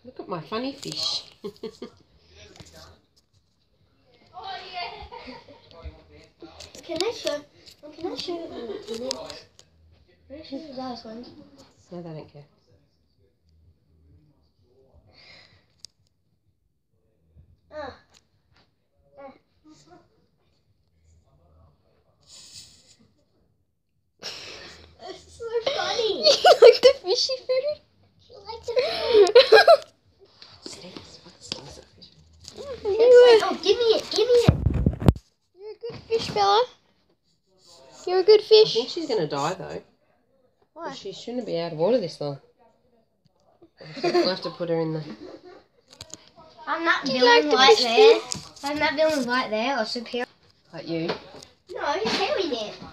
Look at my funny fish. Can I show the lips? Can I show the last ones? No, they don't care. That's so funny. You like the fishy food? You like the food? Stinks. What stinks of fish? Oh, give me it. Give me it. You're a good fish, Bella. You're a good I fish. think she's going to die though. Why? She shouldn't be out of water this long. We'll have to put her in the... I'm not you feeling like the right there. I'm not feeling right there or superior. Like you. No, he's hairy there.